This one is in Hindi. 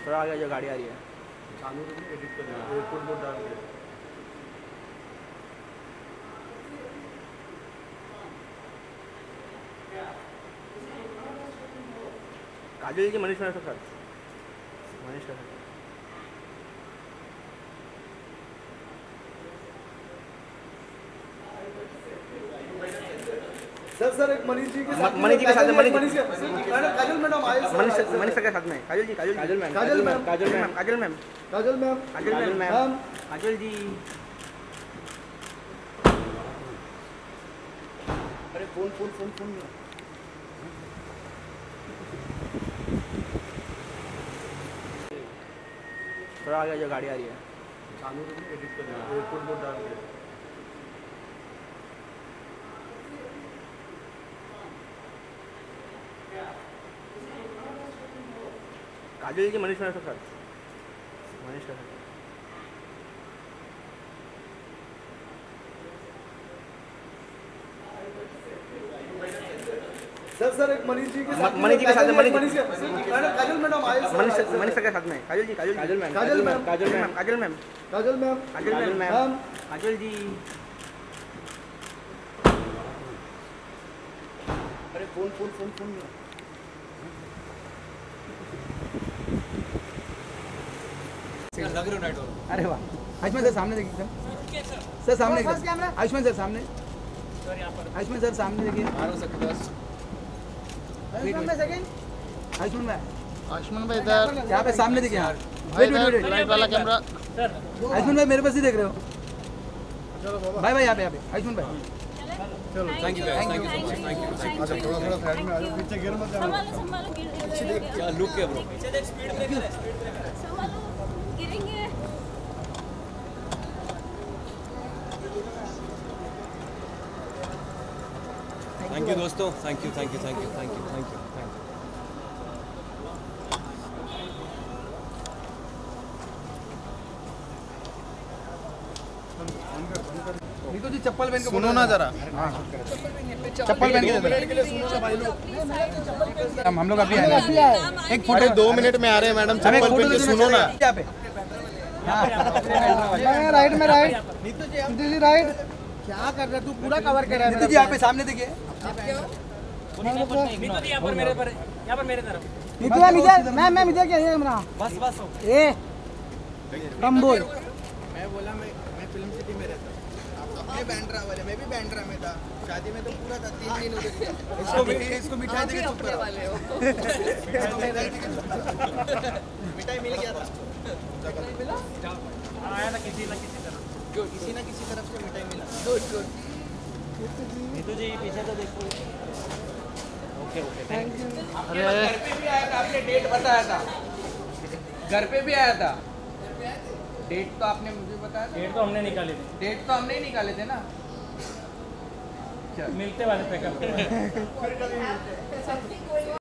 थोड़ा आगे जो गाड़ी आ रही है चालू एडिट कर एयरपोर्ट मोड डाल के। काजल जी मनीष सर मनीष सर एक मनीष जी के साथ काजल मैडम आए मनीष सर के साथ में काजल मैम काजल जी। अरे फोन थोड़ा आगे जो गाड़ी आ रही है चालू एडिट कर एयरपोर्ट मोड डाल के। काजल जी मनीष सर सर एक मनीष जी के साथ काजल मैडम आए मनीष सर के साथ में काजल मैम काजल जी। अरे फोन लग रहे हो नाइट। अरे वाह आयुष्मान सर सामने देखिए सर सामने आयुष्मान सर सामने आयुष्मान सर सामने देखिए आयुष्मान भाई इधर यहाँ पे सामने देखिए यार वेट राइट वाला कैमरा। आयुष्मान भाई मेरे पास ही देख रहे हो भाई यहाँ पे आयुष्मान भाई चलो thank you so much thank you. अच्छा थोड़ा साइड में आ जाओ, पीछे गिर मत जाओ। पीछे देख क्या लुक है ब्रो। पीछे देख स्पीड ब्रेकर है गिरेंगे। थैंक यू दोस्तों थैंक यू। नीतू जी चप्पल पहन के सुनो ना जरा। चप्पल पहन के हम लोग अभी आए एक अरे 2 मिनट में आ रहे हैं मैडम, चप्पल पहन के सुनो ना। यहाँ पे राइट में राइट नीतू जी राइट। क्या कर रहे तू पूरा कवर कर रहा है। नीतू जी यहाँ पे सामने देखिए यहाँ पर मेरे तरफ नीतू मैं इधर क्या है हमरा बस ए कम बोल। मैं बोला मैं फिल्म सिटी में रहता हूँ। आप तो अपने बैंड्रा वाले, मैं भी बैंड्रा में था। शादी में तो पूरा था 3 दिन उधर। इसको मिठाई देके चुप करा वाले हो। मिठाई मिल गया था। आया था किसी ना किसी तरफ से मिठाई मिला। गुड नीतू जी पीछे तो देखो। Okay thank you. अरे घर पे भी आया था, आपने डेट बताया था। घर पे भी आया था, डेट तो आपने मुझे बताया था। डेट तो हमने निकाली थी। डेट तो हमने ही निकाले थे ना। मिलते वाले पैकअप